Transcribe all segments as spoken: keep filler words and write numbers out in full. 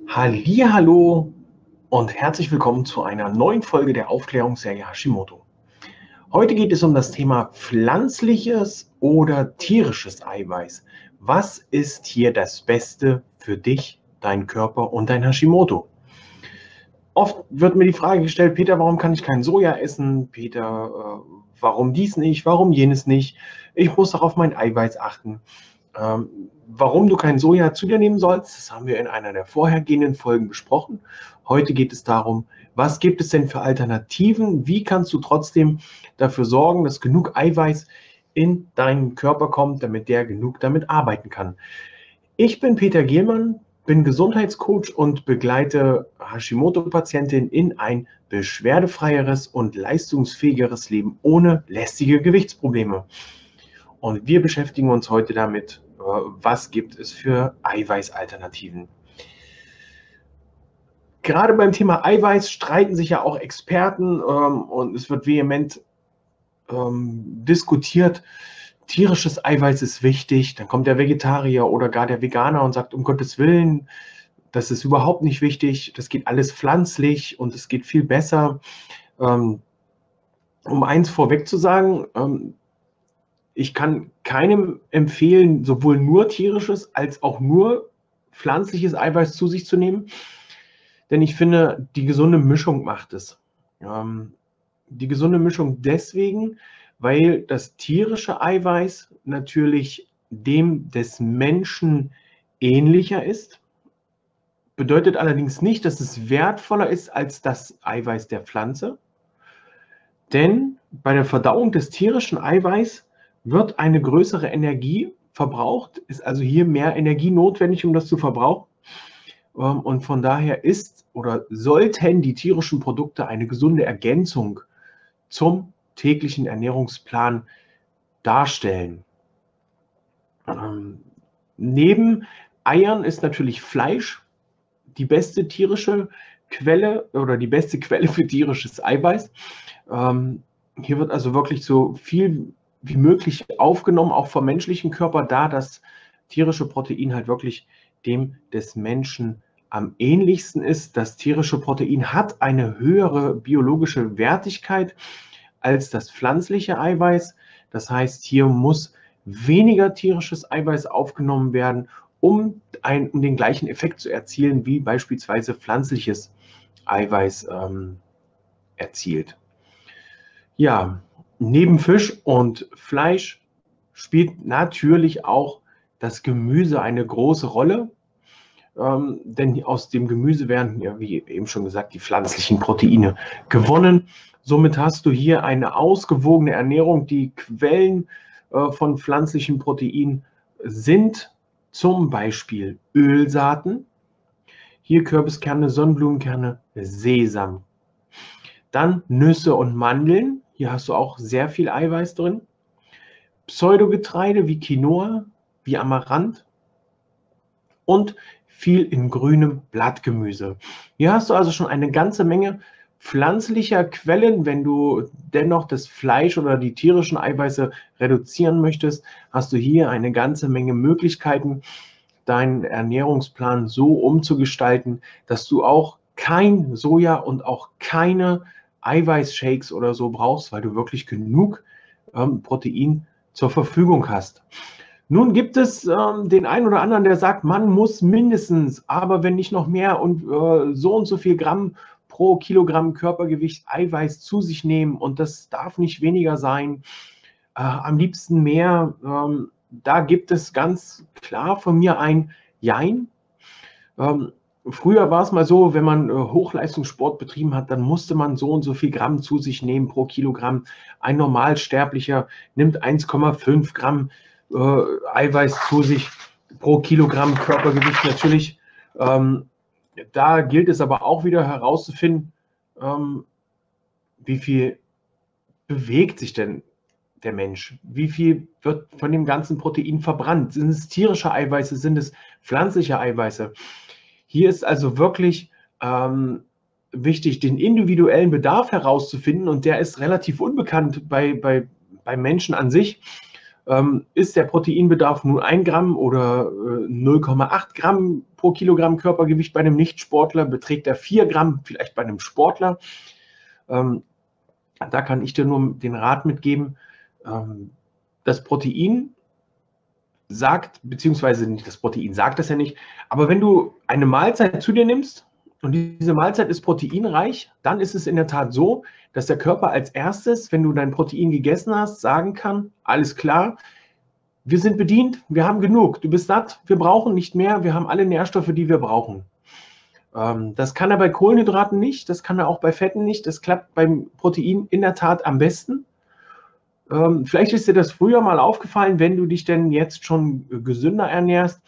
Hallihallo und herzlich willkommen zu einer neuen Folge der Aufklärungsserie Hashimoto. Heute geht es um das Thema pflanzliches oder tierisches Eiweiß. Was ist hier das Beste für dich, deinen Körper und dein Hashimoto? Oft wird mir die Frage gestellt: Peter, warum kann ich kein Soja essen? Peter, äh, warum dies nicht? Warum jenes nicht? Ich muss doch auf mein Eiweiß achten. Ähm, warum du kein Soja zu dir nehmen sollst, das haben wir in einer der vorhergehenden Folgen besprochen. Heute geht es darum, was gibt es denn für Alternativen? Wie kannst du trotzdem dafür sorgen, dass genug Eiweiß in deinen Körper kommt, damit der genug damit arbeiten kann? Ich bin Peter Gielmann, bin Gesundheitscoach und begleite Hashimoto-Patientinnen in ein beschwerdefreieres und leistungsfähigeres Leben ohne lästige Gewichtsprobleme. Und wir beschäftigen uns heute damit, was gibt es für Eiweißalternativen. Gerade beim Thema Eiweiß streiten sich ja auch Experten ähm, und es wird vehement ähm, diskutiert, tierisches Eiweiß ist wichtig. Dann kommt der Vegetarier oder gar der Veganer und sagt, um Gottes Willen, das ist überhaupt nicht wichtig, das geht alles pflanzlich und es geht viel besser. Ähm, um eins vorweg zu sagen, ähm, ich kann keinem empfehlen, sowohl nur tierisches als auch nur pflanzliches Eiweiß zu sich zu nehmen, denn ich finde, die gesunde Mischung macht es. Ähm, die gesunde Mischung deswegen, weil das tierische Eiweiß natürlich dem des Menschen ähnlicher ist. Bedeutet allerdings nicht, dass es wertvoller ist als das Eiweiß der Pflanze, denn bei der Verdauung des tierischen Eiweiß wird eine größere Energie verbraucht, ist also hier mehr Energie notwendig, um das zu verbrauchen. Und von daher ist oder sollten die tierischen Produkte eine gesunde Ergänzung zum täglichen Ernährungsplan darstellen. Ähm, neben Eiern ist natürlich Fleisch die beste tierische Quelle oder die beste Quelle für tierisches Eiweiß. Ähm, hier wird also wirklich so viel wie möglich aufgenommen, auch vom menschlichen Körper, da das tierische Protein halt wirklich dem des Menschen am ähnlichsten ist. Das tierische Protein hat eine höhere biologische Wertigkeit als das pflanzliche Eiweiß. Das heißt, hier muss weniger tierisches Eiweiß aufgenommen werden, um, ein, um den gleichen Effekt zu erzielen, wie beispielsweise pflanzliches Eiweiß ähm, erzielt. Ja, neben Fisch und Fleisch spielt natürlich auch das Gemüse eine große Rolle, ähm, denn aus dem Gemüse werden, ja, wie eben schon gesagt, die pflanzlichen Proteine gewonnen. Somit hast du hier eine ausgewogene Ernährung. Die Quellen äh, von pflanzlichen Proteinen sind zum Beispiel Ölsaaten, hier Kürbiskerne, Sonnenblumenkerne, Sesam. Dann Nüsse und Mandeln, hier hast du auch sehr viel Eiweiß drin. Pseudogetreide wie Quinoa, wie Amaranth und viel in grünem Blattgemüse. Hier hast du also schon eine ganze Menge pflanzlicher Quellen. Wenn du dennoch das Fleisch oder die tierischen Eiweiße reduzieren möchtest, hast du hier eine ganze Menge Möglichkeiten, deinen Ernährungsplan so umzugestalten, dass du auch kein Soja und auch keine Eiweißshakes oder so brauchst, weil du wirklich genug ähm, Protein zur Verfügung hast. Nun gibt es ähm, den einen oder anderen, der sagt, man muss mindestens, aber wenn nicht noch mehr und äh, so und so viel Gramm pro Kilogramm Körpergewicht Eiweiß zu sich nehmen und das darf nicht weniger sein, äh, am liebsten mehr. Ähm, da gibt es ganz klar von mir ein Jein. Ähm, früher war es mal so, wenn man äh, Hochleistungssport betrieben hat, dann musste man so und so viel Gramm zu sich nehmen pro Kilogramm. Ein Normalsterblicher nimmt eins Komma fünf Gramm äh, Eiweiß zu sich pro Kilogramm Körpergewicht. Natürlich, ähm, da gilt es aber auch wieder herauszufinden, ähm, wie viel bewegt sich denn der Mensch? Wie viel wird von dem ganzen Protein verbrannt? Sind es tierische Eiweiße? Sind es pflanzliche Eiweiße? Hier ist also wirklich ähm, wichtig, den individuellen Bedarf herauszufinden und der ist relativ unbekannt bei, bei, bei Menschen an sich. Ähm, ist der Proteinbedarf nun ein Gramm oder äh, null Komma acht Gramm pro Kilogramm Körpergewicht bei einem Nichtsportler? Beträgt er vier Gramm vielleicht bei einem Sportler? Ähm, da kann ich dir nur den Rat mitgeben, ähm, das Protein sagt, beziehungsweise nicht das Protein sagt das ja nicht, aber wenn du eine Mahlzeit zu dir nimmst und diese Mahlzeit ist proteinreich, dann ist es in der Tat so, dass der Körper als erstes, wenn du dein Protein gegessen hast, sagen kann, alles klar, wir sind bedient, wir haben genug, du bist satt, wir brauchen nicht mehr, wir haben alle Nährstoffe, die wir brauchen. Ähm, das kann er bei Kohlenhydraten nicht, das kann er auch bei Fetten nicht, das klappt beim Protein in der Tat am besten. Ähm, vielleicht ist dir das früher mal aufgefallen, wenn du dich denn jetzt schon gesünder ernährst.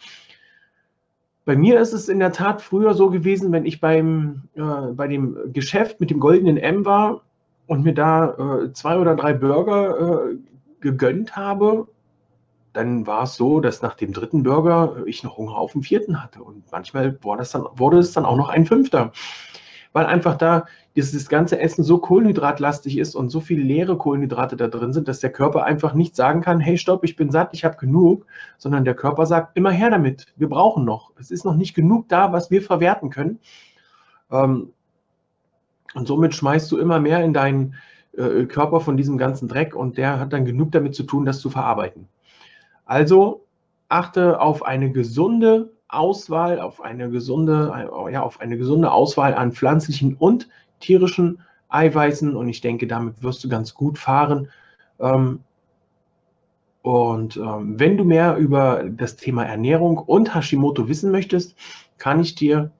Bei mir ist es in der Tat früher so gewesen, wenn ich beim, äh, bei dem Geschäft mit dem goldenen M war und mir da äh, zwei oder drei Burger äh, gegönnt habe, dann war es so, dass nach dem dritten Burger ich noch Hunger auf den vierten hatte. Und manchmal wurde, das dann, wurde es dann auch noch ein fünfter. Weil einfach da dieses ganze Essen so kohlenhydratlastig ist und so viele leere Kohlenhydrate da drin sind, dass der Körper einfach nicht sagen kann, hey, stopp, ich bin satt, ich habe genug, sondern der Körper sagt, immer her damit, wir brauchen noch. Es ist noch nicht genug da, was wir verwerten können. Ähm, und somit schmeißt du immer mehr in deinen äh, Körper von diesem ganzen Dreck und der hat dann genug damit zu tun, das zu verarbeiten. Also achte auf eine gesunde Auswahl, auf eine gesunde, ja, auf eine gesunde Auswahl an pflanzlichen und tierischen Eiweißen und ich denke, damit wirst du ganz gut fahren. Ähm, und ähm, wenn du mehr über das Thema Ernährung und Hashimoto wissen möchtest, kann ich dir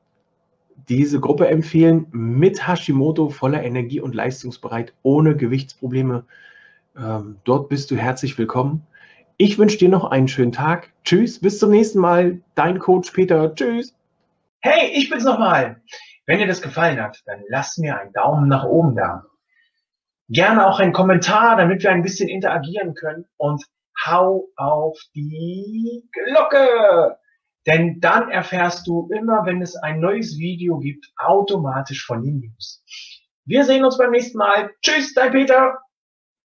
diese Gruppe empfehlen mit Hashimoto, voller Energie und leistungsbereit, ohne Gewichtsprobleme. Ähm, dort bist du herzlich willkommen. Ich wünsche dir noch einen schönen Tag. Tschüss, bis zum nächsten Mal. Dein Coach Peter. Tschüss. Hey, ich bin's nochmal. Wenn dir das gefallen hat, dann lass mir einen Daumen nach oben da. Gerne auch einen Kommentar, damit wir ein bisschen interagieren können. Und hau auf die Glocke. Denn dann erfährst du immer, wenn es ein neues Video gibt, automatisch von den News. Wir sehen uns beim nächsten Mal. Tschüss, dein Peter.